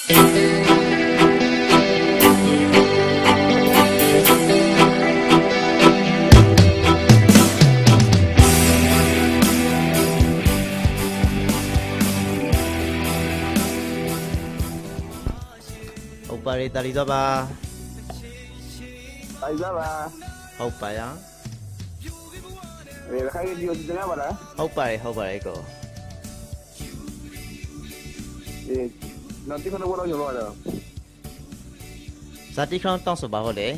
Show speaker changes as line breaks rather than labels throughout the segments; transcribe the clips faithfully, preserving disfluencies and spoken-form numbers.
ပါရီတာလီတော့ပါ
တာလီတော့ပါ
ဟုတ်ပါရ
အဲခိုင်ဒီကိုတင်ရပါလား
ဟုတ်ပါတယ်ဟုတ်ပါတယ်ကို
အေးနော်တိခဏဘောလို့ရောလား
ဇာတိခေါင်းတောင်းဆိုပါဟုတ်လေ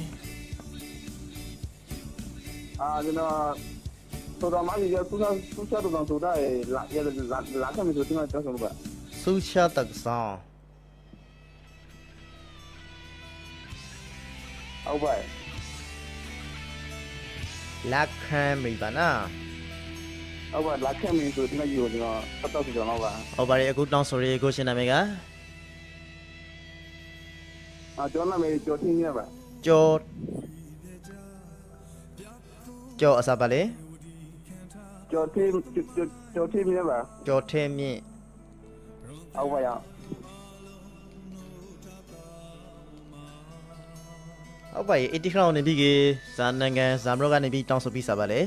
အာကျွန်တော်ဆိုတာမကြီးရသူကသူချတော့ဆိုတာလာရလာလာကမရှိတင်တော့ဆိုပါ
ဆူချတက်ဆောင်
ဟုတ်ပါ
လက်ခံမိပါနာ
ဟုတ်ပါလက်ခံမိဆိုဒီမှာယူကျွန်တော်ပတ်တော့ကျွန်တော်ပါ
ဟုတ်ပါတယ်အခုတောင်းဆိုရေးကိုရှင်းနာမည်က
အာကျွန်တော်နာမည်ကျော်ထင်းမြတ်ပါ
ကျော်ကျော်အစားပါလေ
ကျော်ထင်းကျော်ထင်းမြတ်ပါ
ကျော်ထင်းမြင့်
ဟုတ်ပါရ
ဟုတ်ပါရဲ့အတီခလောက်နေပြီကဇာနိုင်ငံဇာမရောကနေပြီးတောင်းဆိုပြီးစားပါလေ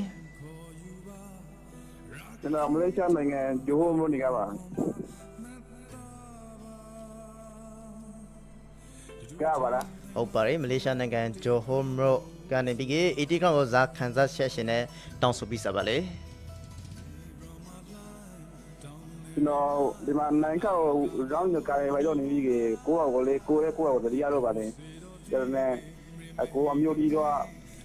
ကျွန်တော်မလေးရှားနိုင်ငံဂျိုဟိုမိုနေကပါကပါလား
ဟုတ်ပါရဲ့မလေးရှားနိုင်ငံဂျိုဟိုမိုကနေပြီးကအတီခလောက်ကိုဇာခန်းစားဆက်ရှင်နဲ့တောင်းဆိုပြီးစားပါလေ
ကျွန်တော်ဒီမှာနိုင်ကောက်ရောင်းကြကားရိုက်တော့နေပြီကကိုယ့်အကိုလေးကိုယ့်ရဲ့ကိုယ့်အကိုတရားတော့ပါလေဒါပေမဲ့အကိုအမျိုးဒီတော့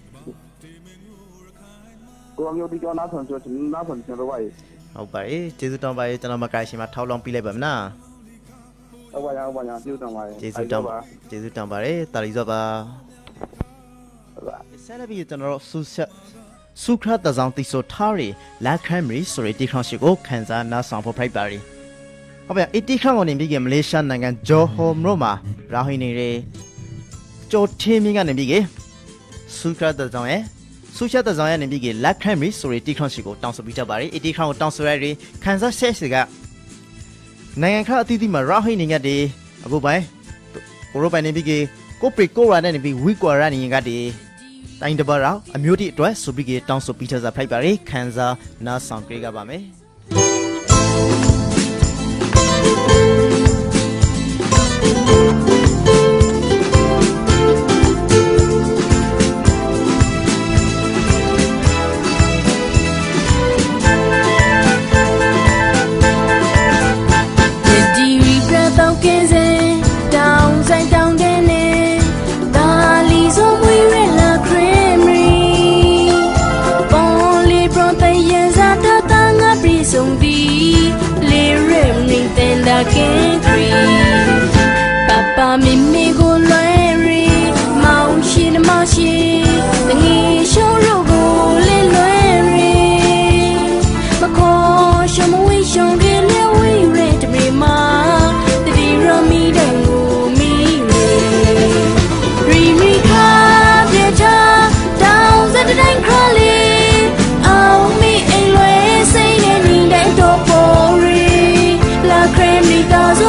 ကိုအမျိုးဒီတော့နားဆန်ဆိုနားဆန်ကျွန်တော်ပါရေး
ဟုတ်ပါရဲ့ကျေးဇူးတောင်းပါရဲ့ကျွန်တော်မကိုင်ရှင်မှာထောက်လောင်းပြီးလိုက်ပါမလား
ဟုတ်ပါရဟုတ်ပါရကျေးဇူးတောင်းပါရဲ့
ကျေးဇူးတောင်းပါကျေးဇူးတောင်းပါရဲ့တာလီစောပါဟုတ်ပါဆက်လက်ပြီးကျွန်တော်တို့ဆူဆက်စုခရတဆောင်တိဆိုထားရီလက်ခံမီဆိုရီတီခေါင်းရှိကိုခန်းစားနားဆောင်ဖို့ဖိုက်ပါရီဟုတ်ပါအတီခေါင်းကိုနေပြီးကမလေးရှားနိုင်ငံဂျိုဟိုမိုမှာရာဟိနေရီကျော်ထင်းမြင့်ကနေပြီးကဆူခရတဆောင်ရဲ့ဆူချတ်တဆောင်ရဲ့နေပြီးကလက်ခံမီဆိုရီတီခေါင်းရှိကိုတောင်းဆိုပြီးတတ်ပါရီအတီခေါင်းကိုတောင်းဆိုရရီခန်းစားဆက်စီကနိုင်ငံခါအသီးသီးမှာရာဟိနေငတ်ဒီအခုပိုင်းကိုရိုပိုင်နေပြီးကကိုပရီကိုရာနဲ့နေပြီးဝီကွာရနေငတ်ဒီတိုင်းတပါတော့အမျိုးတိအတွက်ဆိုပြီးကတောင်းဆိုပြီးထားစားဖိုက်ပါရီခန်းစားနားဆောင်ကြရပါမယ်Papa mimi go loeri mau shin mau shin tangi shoro go le loeri mako shomo wi shong ge le wi re de me ma de di ro mi dang go mi re ri ri ka de ja down the dang crawling oh me ai lwe sai ne ni dang to po ri la creme ni da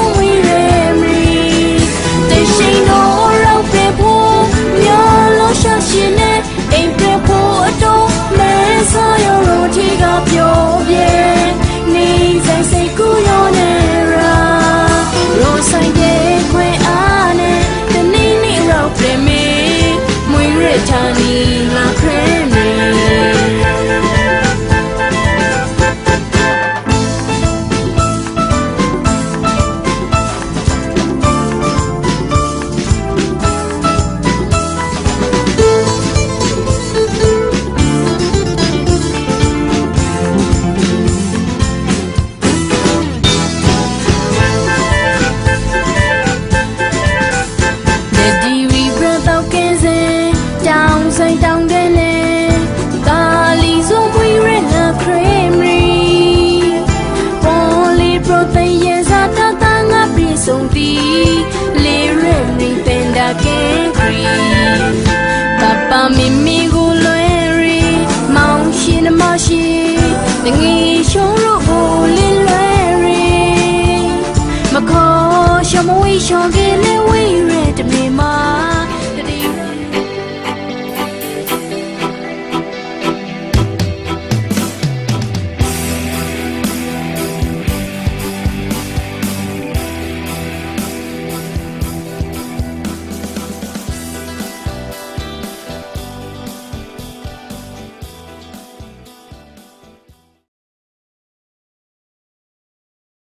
什么微笑给了微